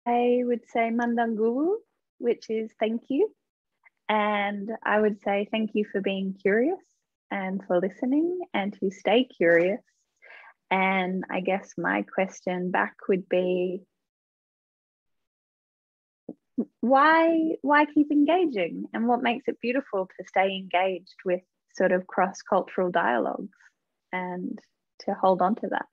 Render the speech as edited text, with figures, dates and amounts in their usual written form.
I would say mandanguru, which is thank you. And I would say thank you for being curious and for listening and to stay curious. And I guess my question back would be, why keep engaging, and what makes it beautiful to stay engaged with sort of cross-cultural dialogues and to hold on to that?